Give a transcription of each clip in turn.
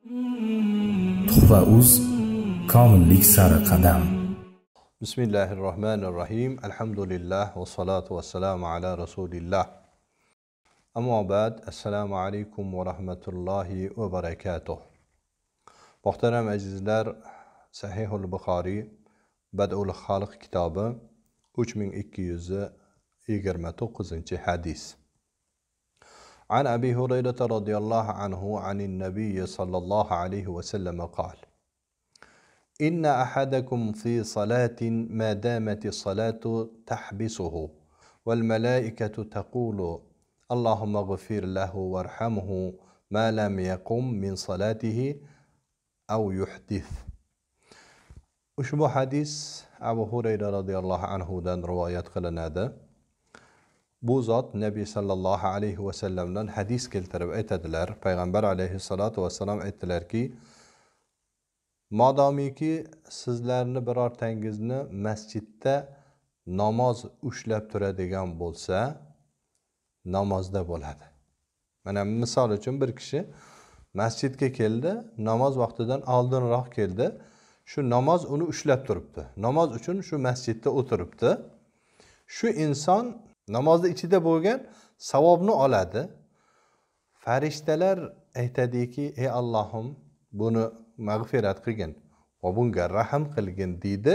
Tuhfa.uz komillik sari qadam. Bismillahirrohmanirrohim. Alhamdulillah va salatu vassalamu ala rasulillah. Amma ba'd. Assalomu alaykum va rahmatullohi va barakatuh. Muhtaram azizlar, Sahihul Buxoriy Bad'ul Xalq kitobi 3229 hadis. عن أبي هريرة رضي الله عنه عن النبي صلى الله عليه وسلم قال: إن أحدكم في صلاة ما دامت الصلاة تحبسه والملائكة تقول اللهم اغفر له وارحمه ما لم يقم من صلاته أو يحدث. Ushbu hadis Abu Hurayra radhiyallohu anhudan rivoyat qilinadi. Bu zot Nabiy sallallohu alayhi va sallamdan hadis keltirib aytadilar. Payg'ambar alayhissalatu vassalam aytdilarki: Modomiki sizlarni birortangizni masjidda namoz ushlab turadigan bo'lsa, namozda bo'ladi. Mana misol uchun bir kishi masjidga keldi, namoz vaqtidan oldinroq keldi. Shu namoz uni ushlab turibdi. Namoz uchun shu masjidda o'tiribdi. Shu inson namozning ichida bo'lgan savobni oladi. Farishtalar aytadiki: "Ey Allohim, buni mag'firat qilgin va bunga rahm qilgin" deydi.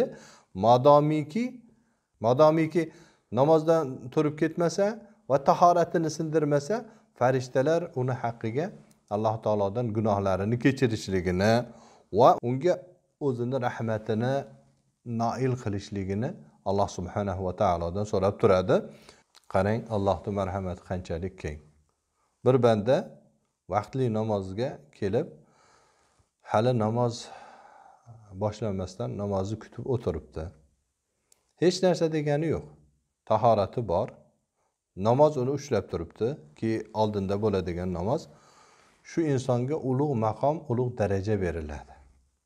Modomiki namozdan turib ketmasa va tahoratini sindirmasa, farishtalar uni haqqiga Alloh taolodan gunohlarini kechirishligini va unga o'zini rahmatini noil qilishligini Alloh subhanahu va taolodan so'rab turadi. Qarang, Allohning marhamati qanchalik keng. Bir banda vaqtli namozga kelib, hali namoz boshlanmasdan namozni kutib o'tiribdi. Hech narsa degani yo'q. Tahorati bor. Namoz uni ushlab turibdi ki oldinda bo'ladigan namoz. Shu insonga ulug' maqom, ulug' daraja beriladi.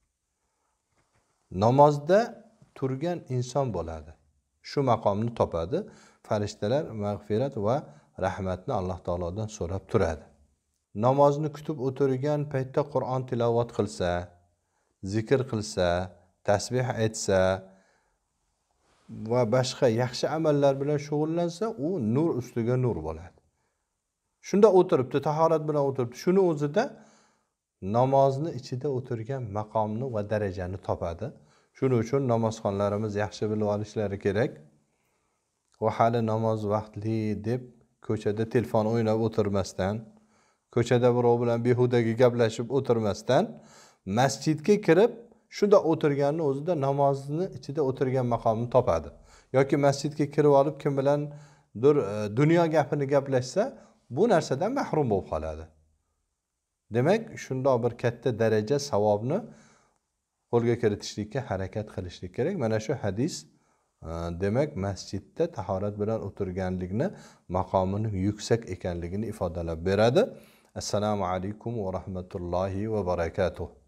Namozda turgan inson bo'ladi. Shu maqomni topadi. Farishtalar mag'firat va rahmatni Alloh taolodan so'rab turadi. Namozni kutib o'tirgan paytda Qur'on tilovat qilsa, zikr qilsa, tasbih aytsa va boshqa yaxshi amallar bilan shug'ullansa, u nur ustiga nur bo'ladi. Shunda o'tiribdi, tahorat bilan o'tiribdi. Shuni o'zida namozni ichida o'tirgan maqomni va darajani topadi. Shuning uchun namozxonlarimiz yaxshi bilib olishlari kerak. Va hali namoz vaqtli deb ko'chada telefon o'ynab o'tirmasdan, ko'chada birov bilan behudaga gaplashib o'tirmasdan, masjidga kirib, shunda o'tirganning o'zida namozni ichida o'tirgan maqomni topadi. Yoki masjidga kirib olib kim bilandir dunyo gapini gaplashsa, bu narsadan mahrum bo'lib qoladi. Demak, shundoq bir katta daraja savobni qo'lga kiritishlikka harakat qilishlik kerak. Mana shu hadis demak masjidda tahorat bilan o'tirganlikni maqomining yuksak ekanligini ifodalab beradi. Assalomu alaykum va rahmatullohi va barakatuh.